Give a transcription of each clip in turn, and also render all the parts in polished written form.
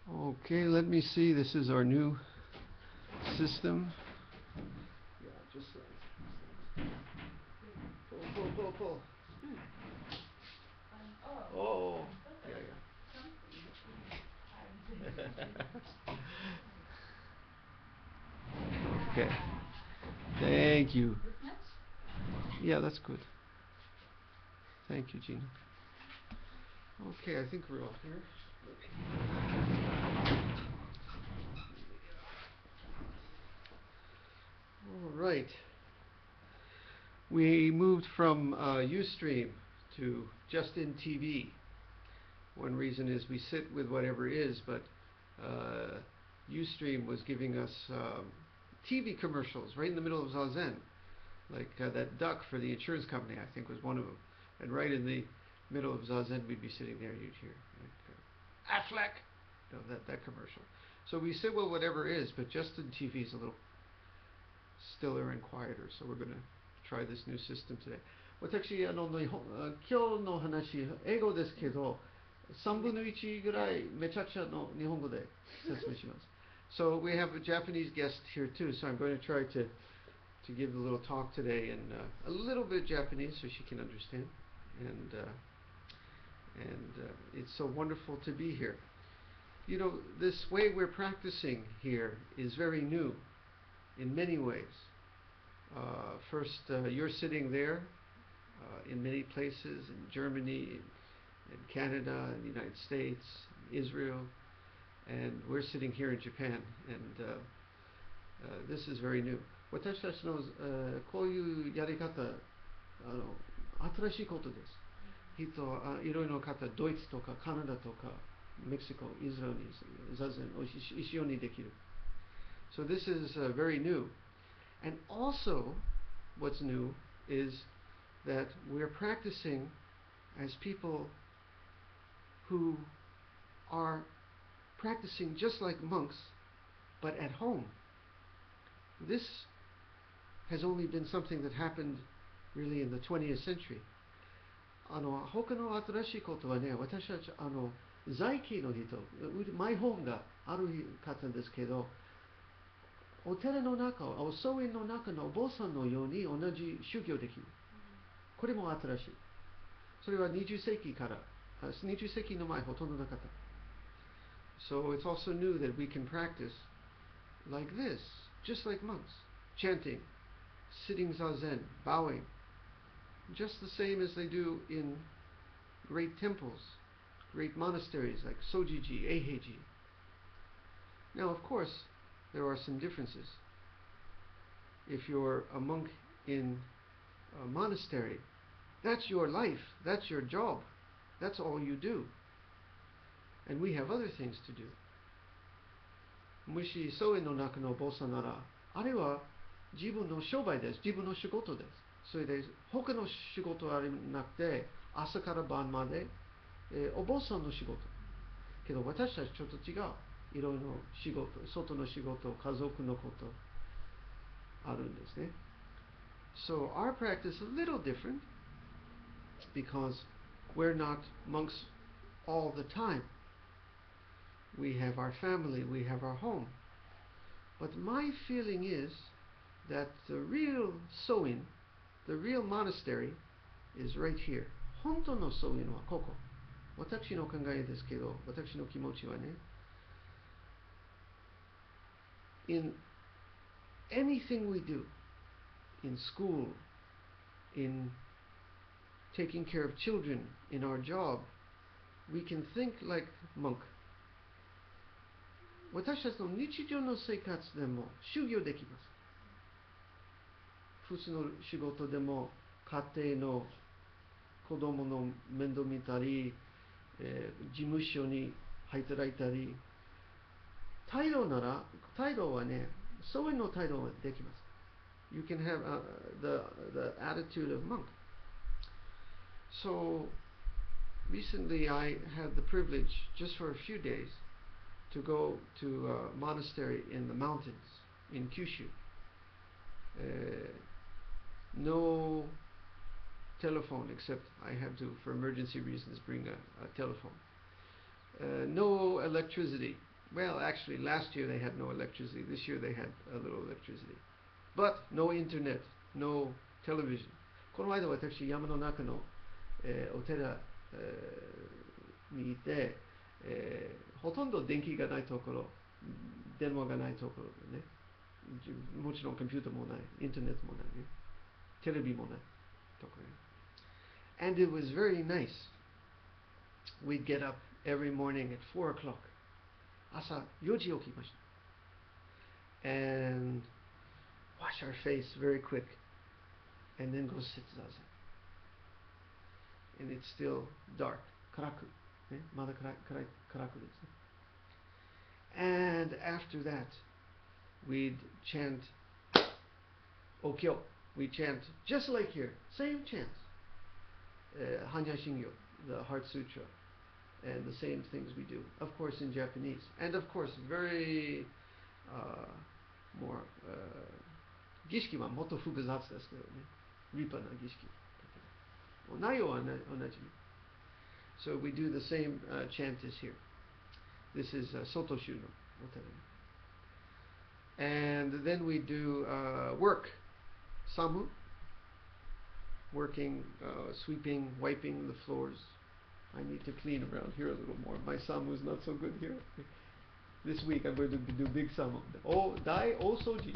Okay, let me see. This is our new system. Yeah, just pull. Oh, yeah. Okay. Thank you. Yeah, that's good. Thank you, Gina. Okay, I think we're all here. All right. We moved from Ustream to just in TV. One reason is we sit with whatever is, but Ustream was giving us TV commercials right in the middle of Zazen. Like that duck for the insurance company, I think, was one of them. And right in the middle of Zazen, we'd be sitting there, you'd hear Affleck, that commercial. So we sit with whatever is, but just in TV is a little stiller and quieter. So we're going to try this new system today. 私、今日の話、英語ですけど、3分の1ぐらいめちゃくちゃの日本語で説明します。So we have a Japanese guest here too, so I'm going to try to give a little talk today in a little bit Japanese so she can understand. And it's so wonderful to be here. You know, this way we're practicing here is very new in many ways. First, you're sitting there in many places, in Germany, in Canada, in the United States, Israel, and we're sitting here in Japan, and this is very new. 私たちの、こういうやり方、新しいことです。いろいろな方、ドイツとかカナダとかメキシコ、イスラエルに座禅を一緒にできる。So this is very new. And also, what's new is that we're practicing as people who are practicing just like monks, but at home. This has only been something that happened really in the 20th century. 他の新しいことはね、私たち在家の人、マイホームがある方ですけど、お寺の中、お僧院の中のお坊さんのように同じ修行できる。これも新しい。それは20世紀から、20世紀の前ほとんどなかった。So it's also new that we can practice like this, just like monks, chanting, sitting zazen, bowing, just the same as they do in great temples, great monasteries like Sojiji, Eiheiji. Now, of course, there are some differences. If you're a monk in a monastery, that's your life, that's your job, that's all you do. And we have other things to do. もし僧侶の中のお坊さんなら、あれは自分の商売です。自分の仕事です。それで他の仕事はなくて、朝から晩まで、お坊さんの仕事。けど私たちちょっと違う。いろいろ仕事、外の仕事、家族のことあるんですね。So our practice is a little different because we're not monks all the time. We have our family, we have our home. But my feeling is that the real Soin, the real monastery, is right here. 本当の僧院はここ。私の考えですけど、私の気持ちはね。In anything we do, in school, in taking care of children, in our job, we can think like monk. 私たちの日常の生活でも修行できます。普通の仕事でも家庭の子供の面倒見たり、事務所に働いたり、態度はね、そういうの態度はできます。You can have the attitude of monk. So recently I had the privilege, just for a few days, to go to a monastery in the mountains in Kyushu. No telephone, except I had to, for emergency reasons, bring a telephone. No electricity. Well, actually, last year they had no electricity. This year they had a little electricity. But no internet, no television. この間私、山の中の、お寺、にいて、ほとんど電気がないところ、電話がないところでね、もちろんコンピューターもない、インターネットもないね、テレビもないところね。And it was very nice. We'd get up every morning at 4 o'clock. 朝4時起きました。And wash our face very quick. And then go sit zazen. And it's still dark. 暗く。ね、まだ暗くですね。And after that, we'd chant Okyo. We chant just like here. Same chants. Hanya Shingyo, the Heart Sutra. And the same things we do, of course, in Japanese, and of course, very more 儀式はもっと複雑ですけどね、立派な儀式。内容は同じ。So we do the same chant as here. This is Soto Shu no Otere. And then we do work, samu, working, sweeping, wiping the floors. I need to clean around here a little more. My samu is not so good here. This week I'm going to do big samu. Oh, dai o soji.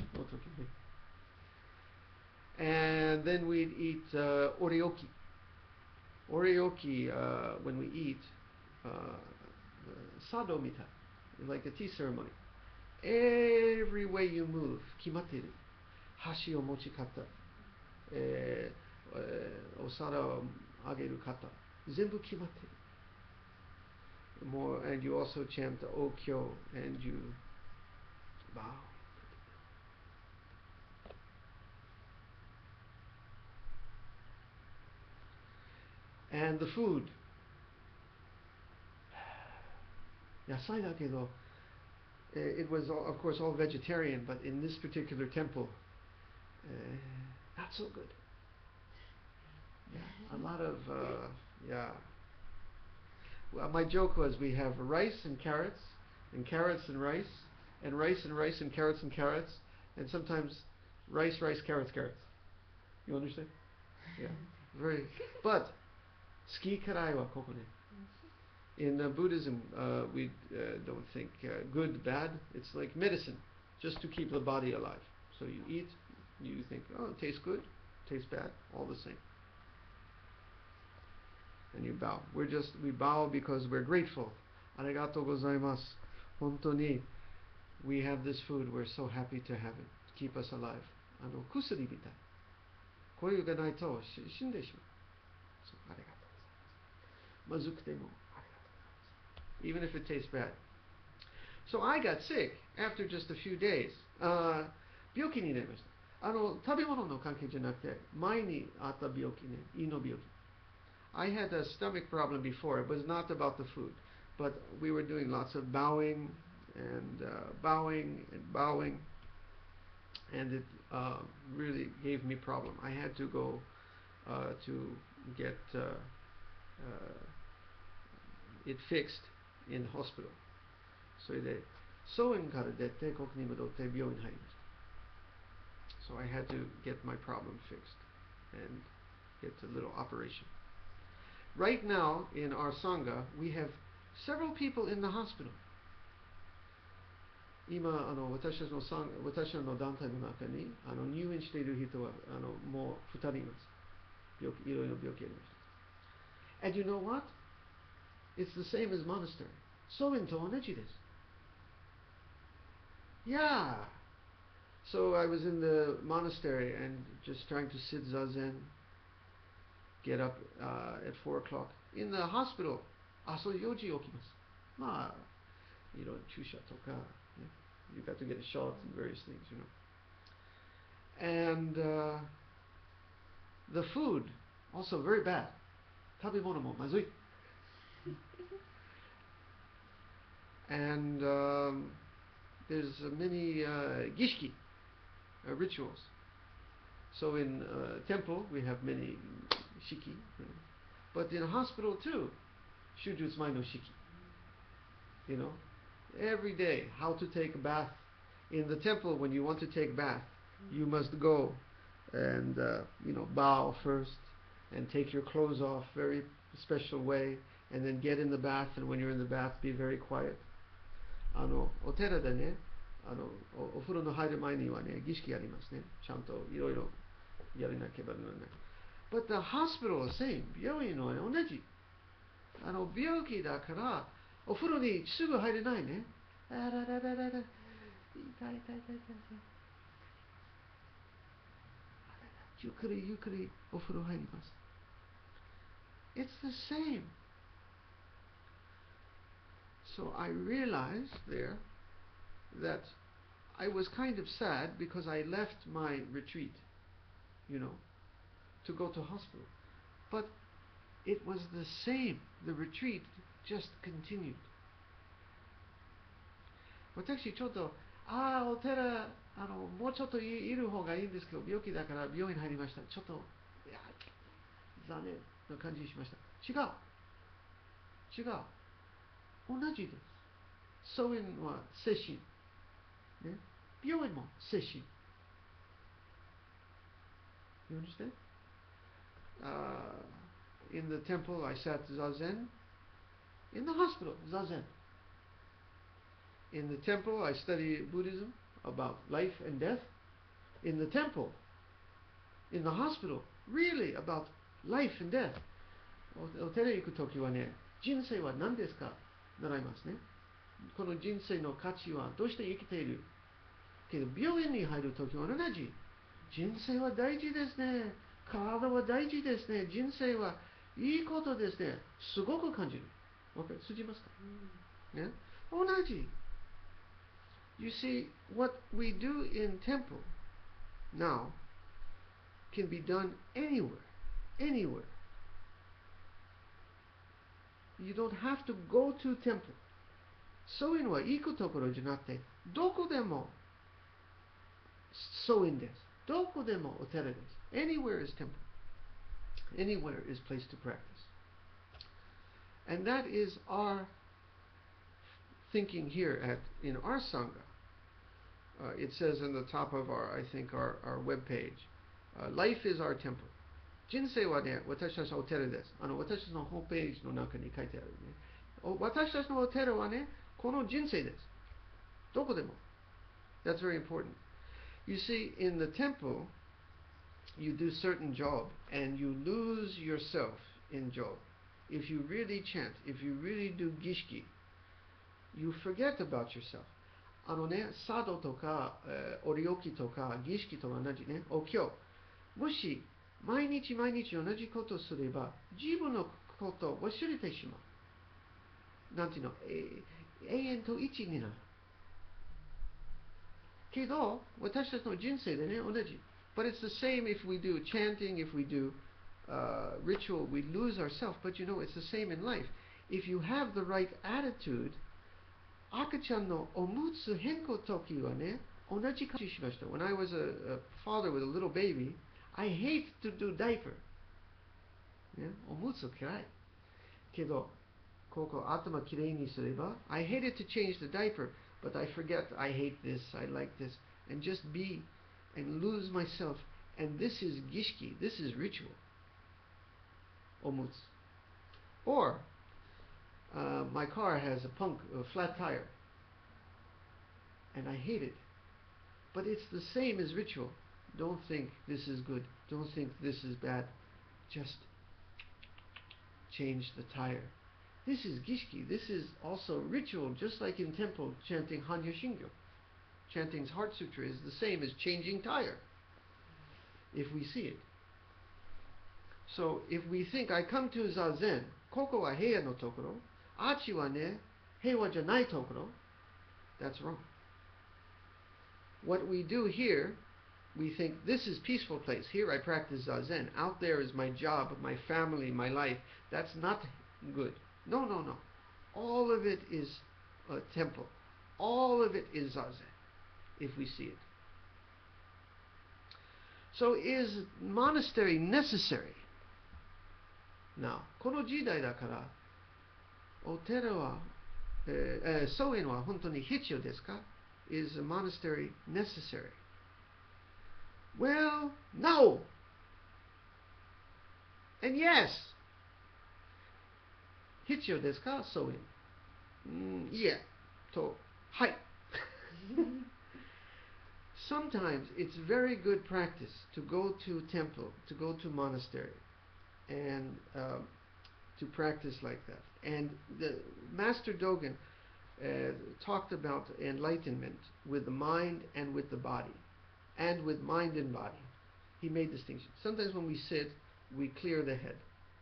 And then we'd eat oryoki. Oryoki, when we eat, sado mita, like a tea ceremony. Every way you move, kimatteru. Hashi o mochikata, osara o ageru kata. Zenbu kimatteru. More, and you also chant the Okyo, and you bow. And the food. Yasai dakedo, it was all, of course, all vegetarian, but in this particular temple, not so good. Yeah, a lot of yeah. Well, my joke was we have rice and carrots and rice, and rice and rice and carrots, and sometimes rice, carrots. You understand? Yeah, very. But ski karai wa koko ne. In Buddhism, we don't think good, bad. It's like medicine, just to keep the body alive. So you eat, you think, oh, it tastes good, tastes bad, all the same. And you bow. We bow because we're grateful. Arigatou gozaimasu. Hontou ni, we have this food. We're so happy to have it. Keep us alive. Kusuri bitai. Koyu ga nai to shinde shimaru. So arigatou gozaimasu. Mazukute mo arigatou gozaimasu. Even if it tastes bad. So I got sick after just a few days. 病気になりました。食べ物の関係じゃなくて、前にあった病気ね、胃の病気。I had a stomach problem before. It was not about the food, but we were doing lots of bowing and bowing, and it really gave me problem. I had to go to get it fixed in hospital. それで、総園から出てここに戻って病院に入りました。So I had to get my problem fixed and get a little operation. Right now, in our Sangha, we have several people in the hospital. 今、私たちの団体の中に入院している人はもう2人います。いろいろ病気ありました。And you know what? It's the same as monastery. 僧園と同じです。Yeah. So I was in the monastery and just trying to sit zazen. Get up at 4 o'clock. In the hospital, そう4時起きます。まあ、注射とか、ね、you got to get a shot and various things, And the food, also very bad. 食べ物もまずい。And there's many 儀式, rituals. So in temple, we have many shiki, but in a hospital too, shujutsu mai no shiki. every day how to take a bath. In the temple, when you want to take a bath, you must go and bow first and take your clothes off very special way, and then get in the bath. And when you're in the bath, be very quiet. お寺でね、お風呂の入る前にはね、儀式ありますね。ちゃんといろいろやらなければならない。But the hospital is same. 病院のは、ね、同じ。病気だから、お風呂にすぐ入れないね。あららららら。痛い痛い痛い痛い痛い。ゆっくりゆっくりお風呂入ります。It's the same. So I realized there that I was kind of sad because I left my retreat, to go to hospital. But it was the same. The retreat just continued. 私ちょっと、お寺、もうちょっといる方がいいんですけど、病気だから病院に入りました。ちょっと、残念な感じしました。違う。同じです。そういうのは精神。ね、病院も精神。You understand? In the temple, I sat zazen. In the hospital, zazen. In the temple, I studied Buddhism about life and death. In the temple, in the hospital, really about life and death. お寺へ行くときはね、人生は何ですか習いますね。この人生の価値はどうして生きているけど、病院に入るときは同じ。人生は大事ですね。体は大事ですね。人生はいいことですね。すごく感じる。通じますか、ね、同じ。You see, what we do in temple now can be done anywhere. Anywhere. You don't have to go to temple. そういうのは行くところじゃなくて、どこでもそういうんです。どこでもお寺です。Anywhere is temple. Anywhere is place to practice. And that is our thinking here in our Sangha. It says in the top of our web page, life is our temple. 人生はね、私たちのお寺です。私たちのホームページの中に書いてあるね。私たちのお寺はね、この人生です。どこでも。That's very important. You see, in the temple, you do certain job, and you lose yourself in job. If you really chant, if you really do gishki, you forget about yourself. 茶道とか、お料理とか、儀式と同じね、お経。もし、毎日毎日同じことをすれば、自分のことを忘れてしまう。なんていうの、永遠と一になる。けど、私たちの人生でね、同じ。But it's the same if we do chanting, if we do ritual, we lose ourselves. But it's the same in life. If you have the right attitude, 赤ちゃんのおむつ変更時はね、同じ感じしました。When I was a father with a little baby, I hate to do diaper. ね、おむつ嫌い。けど、ここ頭きれいにすれば、I hated to change the diaper, but I forget I hate this, I like this, and just be and lose myself. And this is gishki, this is ritual. おむつ。Or, my car has a flat tire, and I hate it. But it's the same as ritual. Don't think this is good. Don't think this is bad. Just change the tire. This is gishki. This is also ritual, just like in temple chanting Hanya Shingyo. Chanting Heart Sutra is the same as changing tire, if we see it. So if we think, I come to Zazen, koko wa heiwa no tokoro, achi wa ne, heiwa janai tokoro, that's wrong. What we do here, we think this is peaceful place. Here I practice Zazen. Out there is my job, my family, my life. That's not good. No. All of it is a temple. All of it is Zazen, if we see it. So is monastery necessary? Now, この時代だから、お寺は soen wa hontou ni hichyo desu ka? Is a monastery necessary? Well, no! And yes! Hichyo desu ka, soen? Yeah. To, hai. Sometimes it's very good practice to go to temple, to go to monastery, and to practice like that. And the Master Dogen talked about enlightenment with the mind and with the body, and with mind and body. He made distinction. Sometimes when we sit, we clear the head.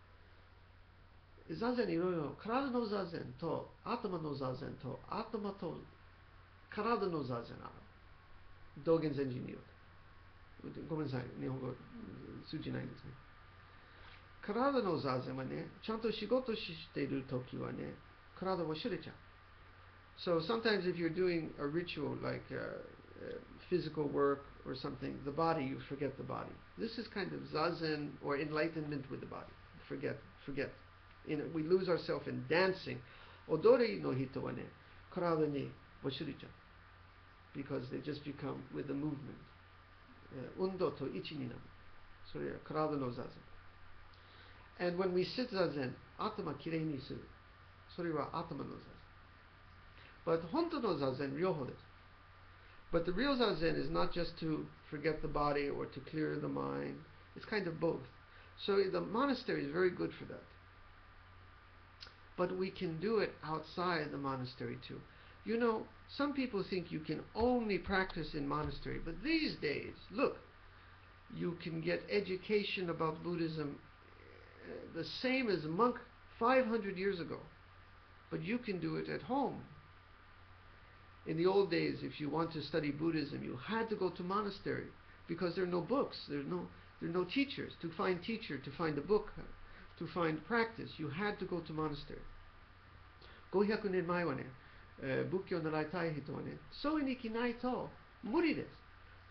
Zazen iroiro, karada no zazen to, atama no zazen to, atama to, karada no zazen aru. Dogen Zenji ni yoku. ごめんなさい、日本語通じないんですね。体の座禅はね、ちゃんと仕事しているときはね、体を忘れちゃう。So sometimes if you're doing a ritual like physical work or something, the body, you forget the body. This is kind of zazen or enlightenment with the body. Forget. We lose ourselves in dancing. Odori no hito wa ne, karada ni washurecha. Because they just become with the movement. Undo to ichi ni naru. So karada no zazen. And when we sit zazen, atama kirei ni suru. それは頭のzazen. But honto no zazen ryoho desu. But the real zazen is not just to forget the body or to clear the mind. It's kind of both. So the monastery is very good for that. But we can do it outside the monastery too. You know, some people think you can only practice in monastery, but these days, look, you can get education about Buddhism the same as a monk 500 years ago, but you can do it at home. In the old days, if you want to study Buddhism, you had to go to monastery because there are no books, there are no teachers. To find teacher, to find a book, to find practice, you had to go to monastery. 500年前はね、仏教を習いたい人はね、僧院に行きないと無理です。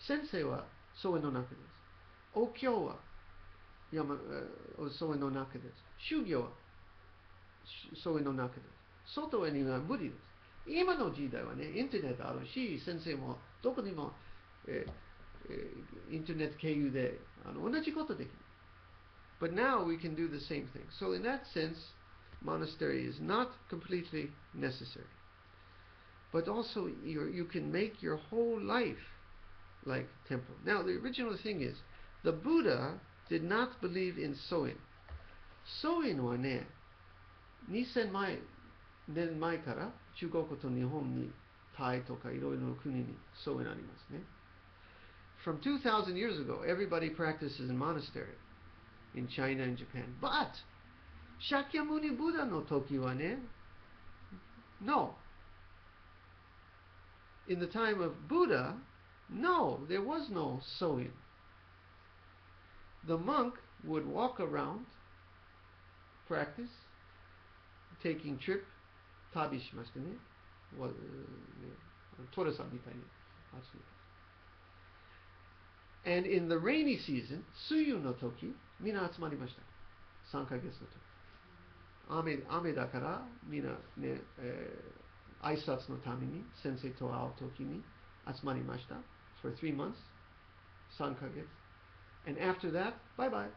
先生は僧院の中です。お経は僧院の中です。修行は僧院の中です。外には無理です。今の時代はね、インターネットあるし、先生もどこにも、インターネット経由で同じことできる。But now we can do the same thing. So in that sense, monastery is not completely necessary. But also you can make your whole life like temple. Now the original thing is, the Buddha did not believe in soin. Soin はね、2000年前から中国と日本にタイとかいろいろな国にsoinありますね。From 2,000 years ago, everybody practices in monastery in China and Japan. But Shakyamuni Buddha no toki wa ne, no. In the time of Buddha, no, there was no soin. The monk would walk around, practice, taking trip, tabi shimashita ne, Tora-san mitai ni atsume. And in the rainy season, Suyu no toki, mina atsumarimashita. 3ヶ月の時。雨だからみんなね、挨拶のために先生と会う時に集まりました。For 3 months, 3ヶ月。And after that, bye bye.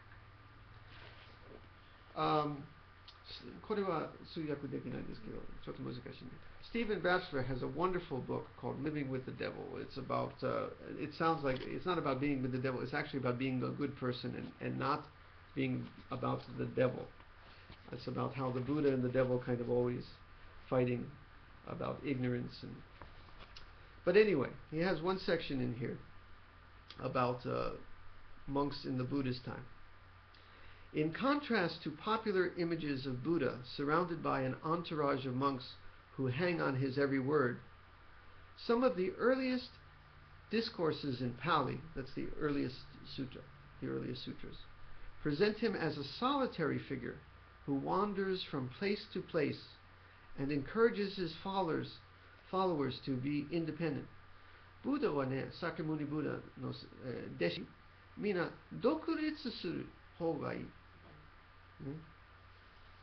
これは通訳できないんですけど、ちょっと難しいね。Stephen Batchelor has a wonderful book called Living with the Devil. It's about, it sounds like, it's not about being with the devil, it's actually about being a good person and not being about the devil. It's about how the Buddha and the devil kind of always fighting about ignorance. But anyway, he has one section in here about monks in the Buddha's time. In contrast to popular images of Buddha surrounded by an entourage of monks who hang on his every word, some of the earliest discourses in Pali, that's the earliest sutra, the earliest sutras, present him as a solitary figure who wanders from place to place and encourages his followers to be independent. Buddha wa ne, Sakyamuni Buddha no deshi, mina dokuritsu suru hou ga ii.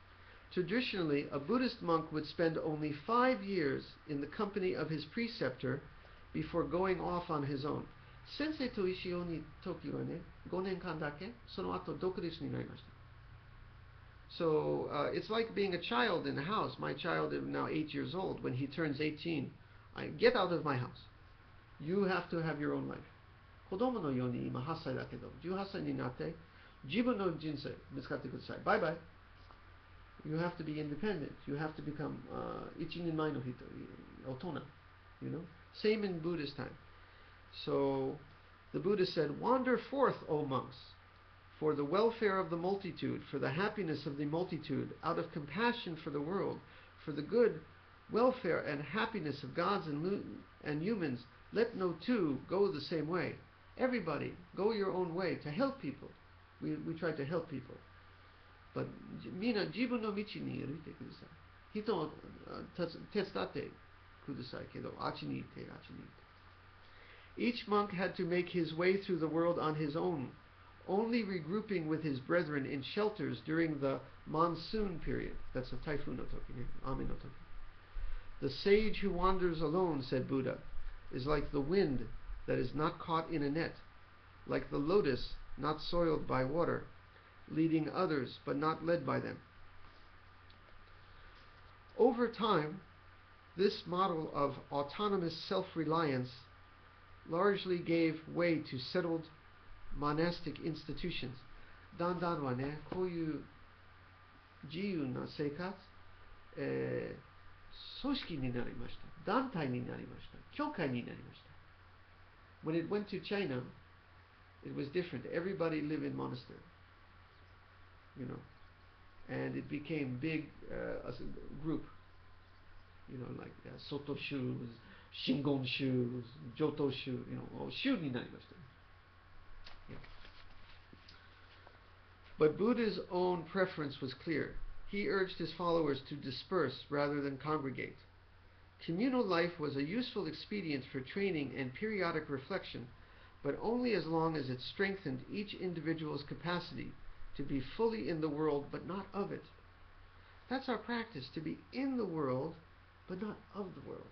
Traditionally, a Buddhist monk would spend only 5 years in the company of his preceptor before going off on his own. Sensei to ishio ni toki wa ne, 5年間だけ、その後独立になりました。So it's like being a child in the house. My child is now 8 years old. When he turns 18, I get out of my house. You have to have your own life. 子供のように今8歳だけど、18歳になって自分の人生見つかってください。バイバイ。You have to be independent. You have to become 一人前の人、大人。You know? Same in Buddhist time. So the Buddha said, "Wander forth, O monks, for the welfare of the multitude, for the happiness of the multitude, out of compassion for the world, for the good welfare and happiness of gods and humans. Let no two go the same way. Everybody, go your own way to help people." We try to help people. But みんな自分の道に歩いてください。人を手伝ってくださいけど、あっちに行って、あっちに行って。Each monk had to make his way through the world on his own, only regrouping with his brethren in shelters during the monsoon period. That's a typhoon no toki, ame no toki. The sage who wanders alone, said Buddha, is like the wind that is not caught in a net, like the lotus not soiled by water, leading others but not led by them. Over time, this model of autonomous self-reliance largely gave way to settled monastic institutions. だんだんはね、こういう自由な生活、組織になりました。団体になりました。教会になりました。When it went to China, it was different. Everybody lived in monastery, you know, and it became big as a group, you know, like Soto shoes, Shingon shoes, Joto shoes, you know, 州になりました。Yeah. But Buddha's own preference was clear. He urged his followers to disperse rather than congregate. Communal life was a useful expedient for training and periodic reflection, but only as long as it strengthened each individual's capacity to be fully in the world but not of it. That's our practice, to be in the world but not of the world.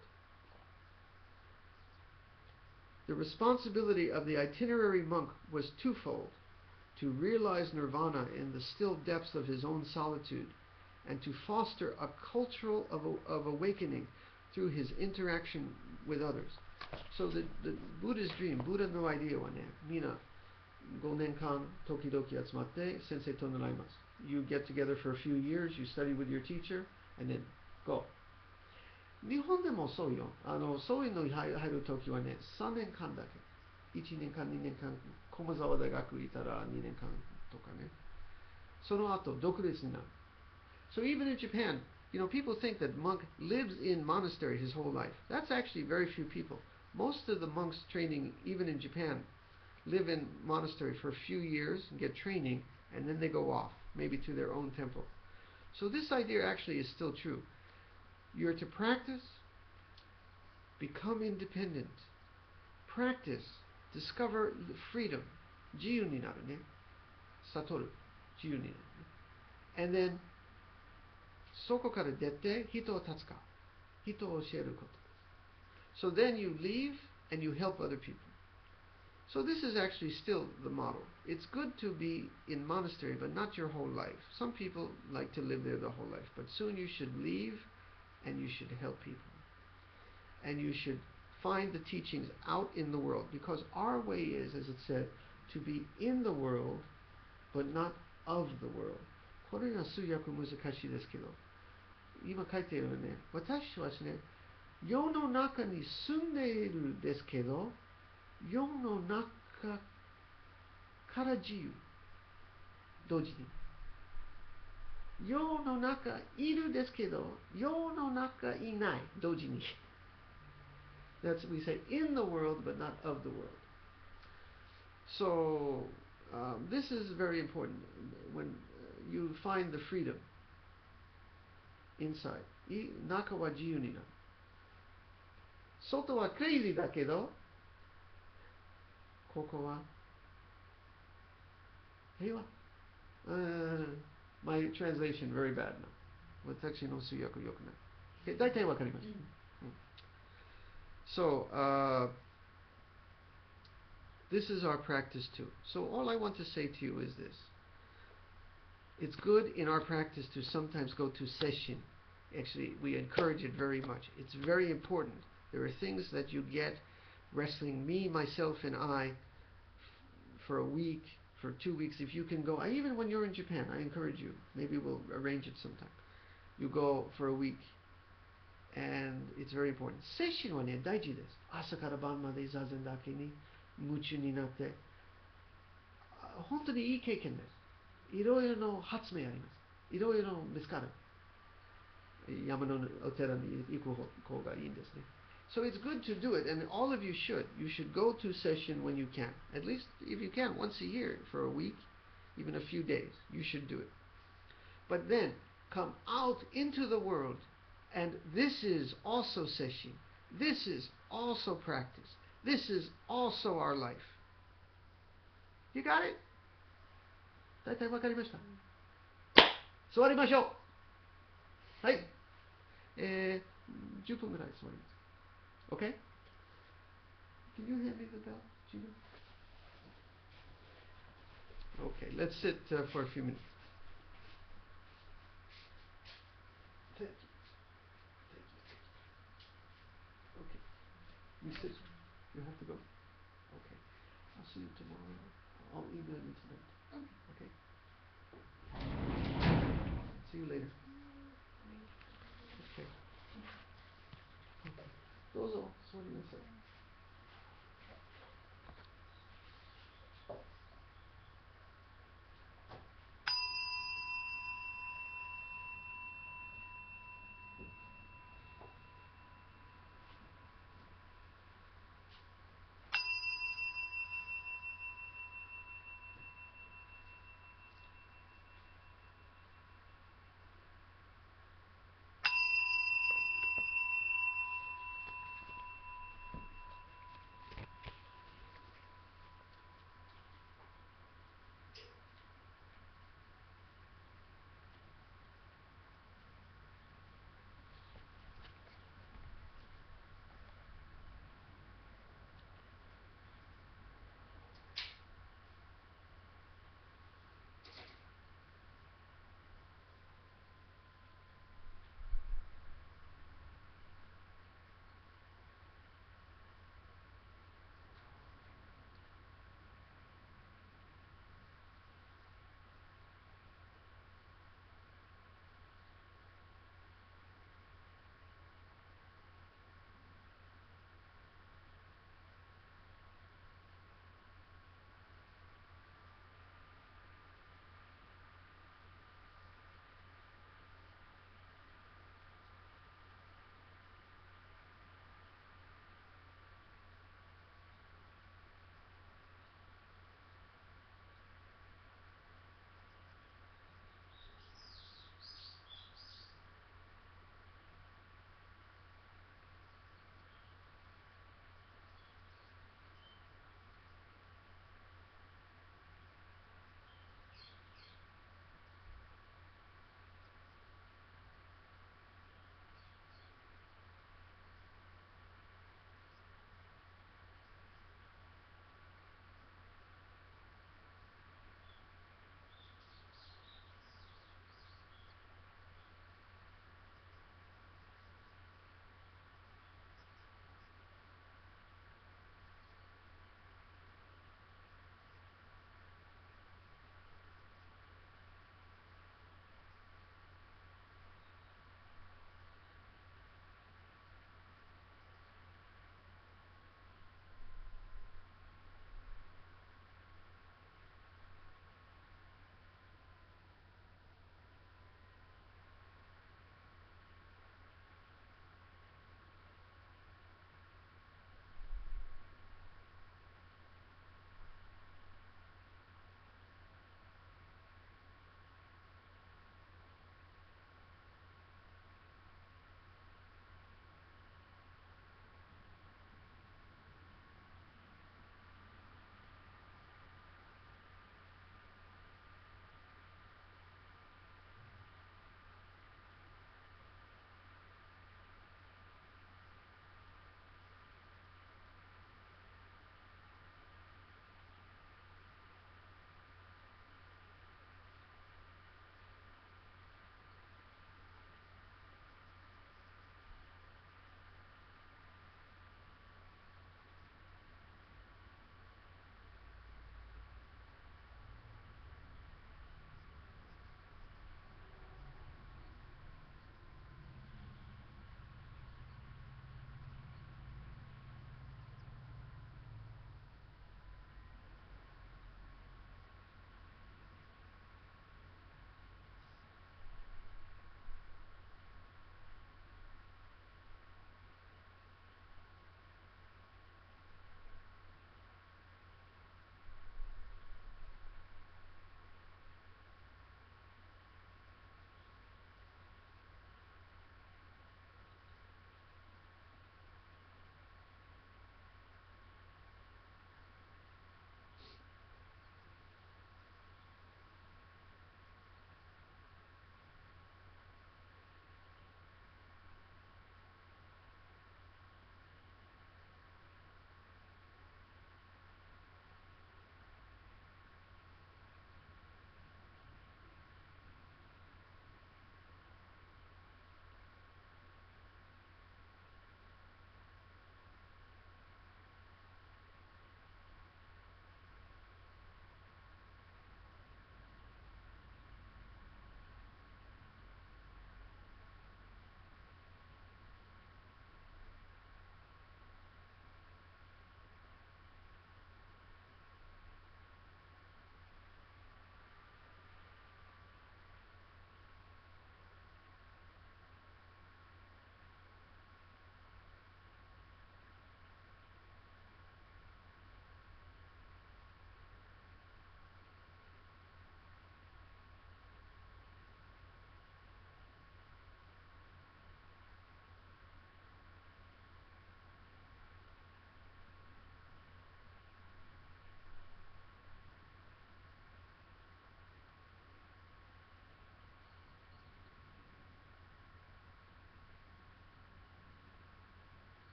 The responsibility of the itinerary monk was twofold: to realize nirvana in the still depths of his own solitude, and to foster a culture of awakening through his interaction with others. So the Buddha's dream, Buddha no idea wa ne, mina 5年間 tokidoki atsumatte sensei to naraimasu. You get together for a few years, you study with your teacher, and then go. 日本でもそうよ。そういうのに入るときはね、3年間だけ。1年間、2年間、駒沢大学いたら2年間とかね。その後、独立になる。So even in Japan, you know, people think that monk lives in monastery his whole life. That's actually very few people. Most of the monks training, even in Japan, live in monastery for a few years and get training, and then they go off, maybe to their own temple. So this idea actually is still true. You're to practice, become independent, practice, discover freedom, 自由になるね。悟る、自由になるね。And then そこから出て人を助かる、人を教えること。So then you leave and you help other people. So this is actually still the model. It's good to be in monastery, but not your whole life. Some people like to live there the whole life, but soon you should leave and you should help people. And you should find the teachings out in the world, because our way is, as it said, to be in the world, but not of the world. これが通訳難しいですけど、今書いているよね、私はですね、世の中に住んでいるですけど、世の中から自由、同時に。世の中いるですけど、世の中いない、同時に。That's, we say, in the world, but not of the world. So, this is very important when you find the freedom inside. 中は自由になる。外はクレイジーだけど、ここは平和。My translation very bad now. 私の通訳良くない。大体わかります。So, this is our practice too. So all I want to say to you is this. It's good in our practice to sometimes go to session. Actually, we encourage it very much. It's very important. There are things that you get wrestling, me, myself, and I, for a week, for 2 weeks. If you can go, even when you're in Japan, I encourage you. Maybe we'll arrange it sometime. You go for a week, and it's very important. Session はね、大事です。朝から晩まで座禅だけに夢中になって、本当にいい経験です。いろいろの発明あります。いろいろ見つかる。山のお寺に行く方がいいんですね。So it's good to do it, and all of you should. You should go to session when you can. At least, if you can, once a year for a week, even a few days. You should do it. But then, come out into the world, and this is also session. This is also practice. This is also our life. You got it? 大体わかりました。座りましょう。はい。10分ぐらい座ります。Okay? Can you hand me the bell, Gina? Okay, let's sit for a few minutes. Thank you. Thank you. Okay. You sit. You have to go. Okay. I'll see you tomorrow. I'll email you tonight. Okay. See you later. Okay. Okay. どうぞ座りなさい。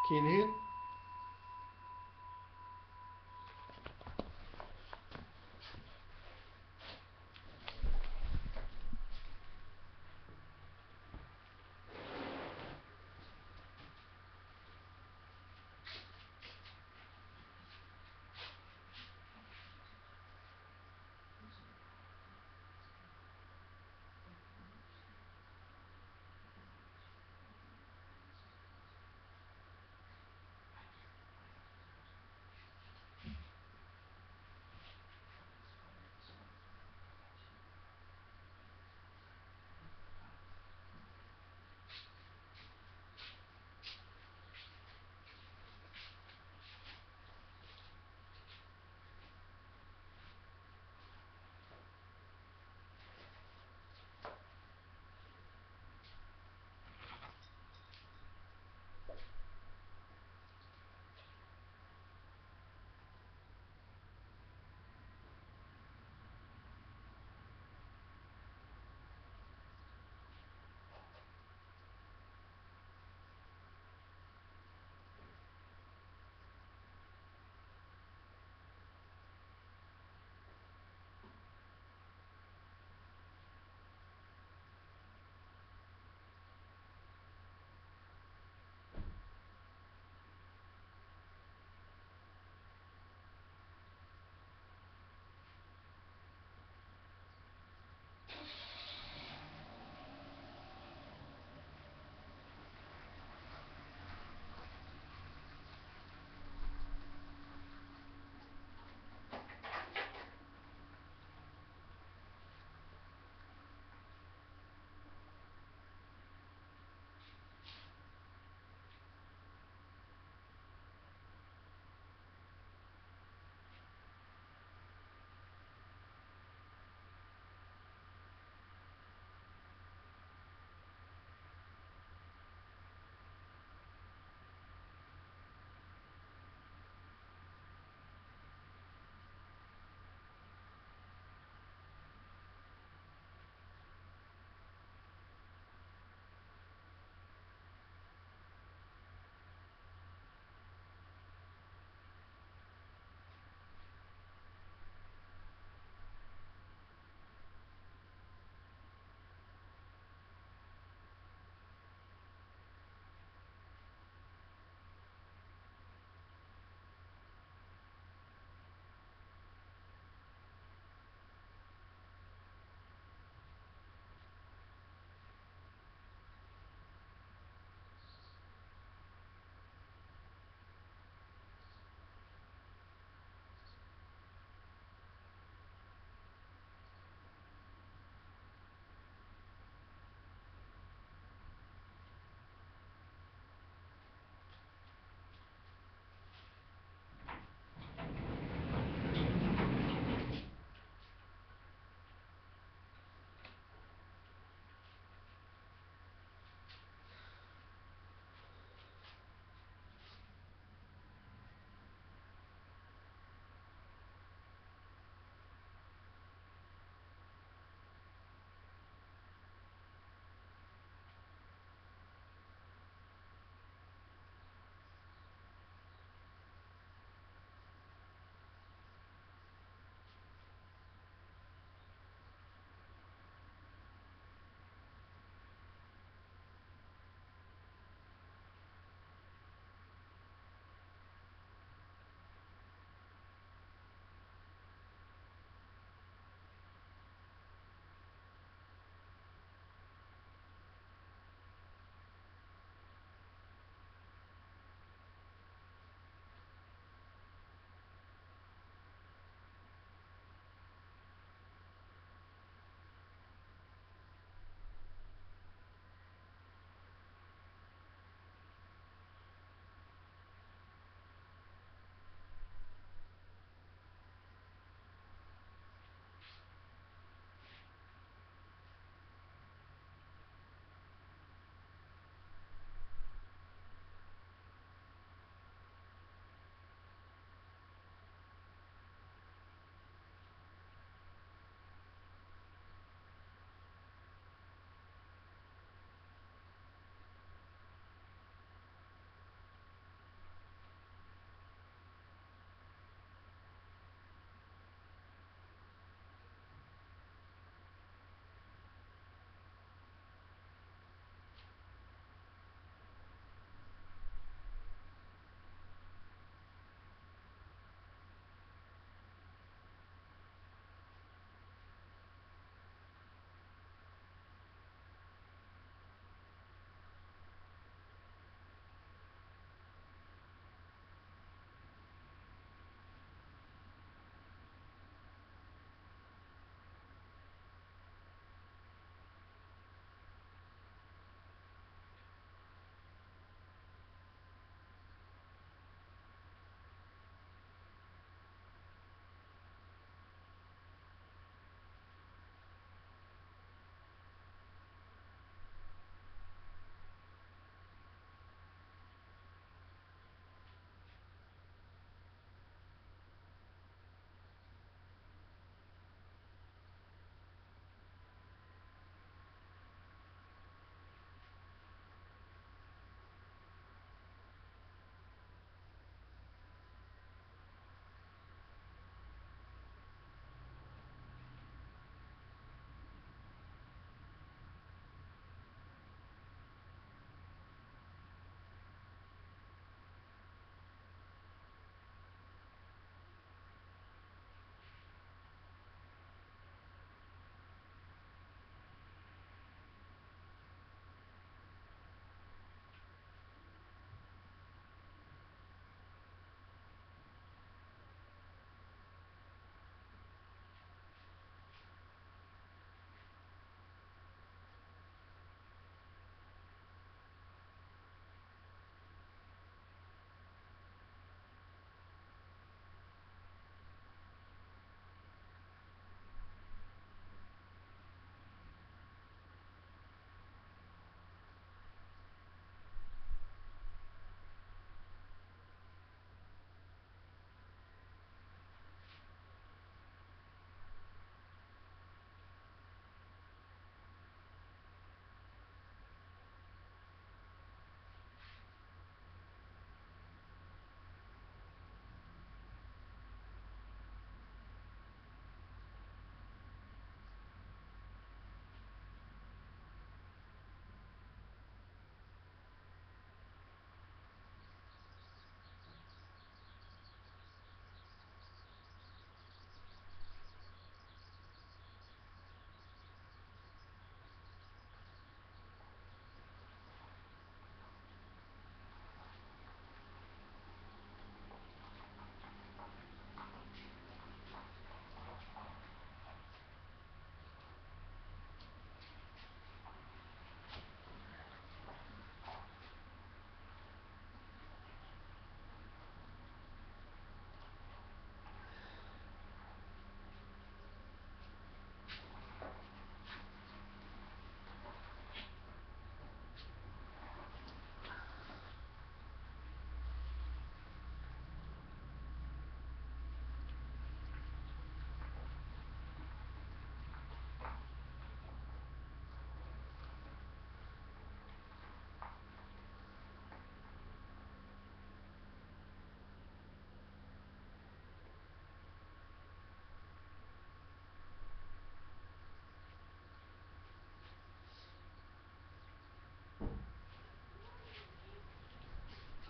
Kinhin.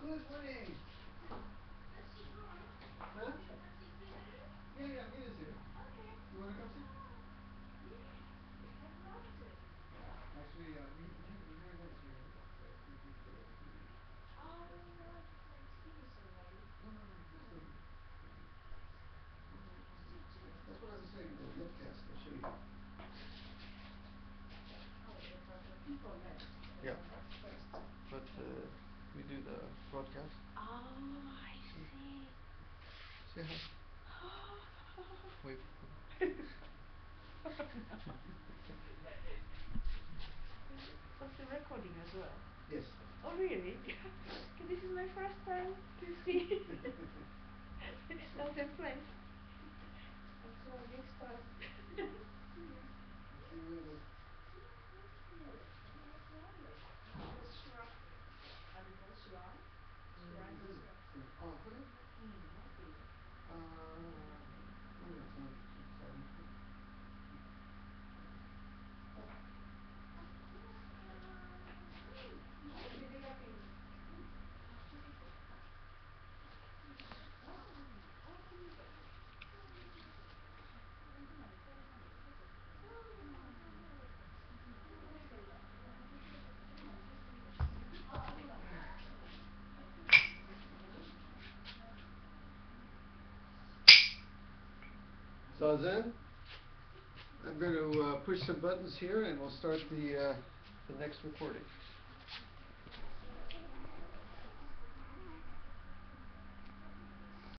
Good morning. Huh? Yeah, yeah, it is here. You want to come see? Actually, we very nice here. We do TV. No, no, no, just that's what I was saying. The webcast. I'll show you. Yeah. But we do the broadcast. Say hi. Wait. What's the recording as well? Yes. Oh really? Okay, this is my first time to see thousand friends. I'm so an expert. See you later. Oh, today? Not until 7. Zazen, I'm going to push some buttons here and we'll start the next recording.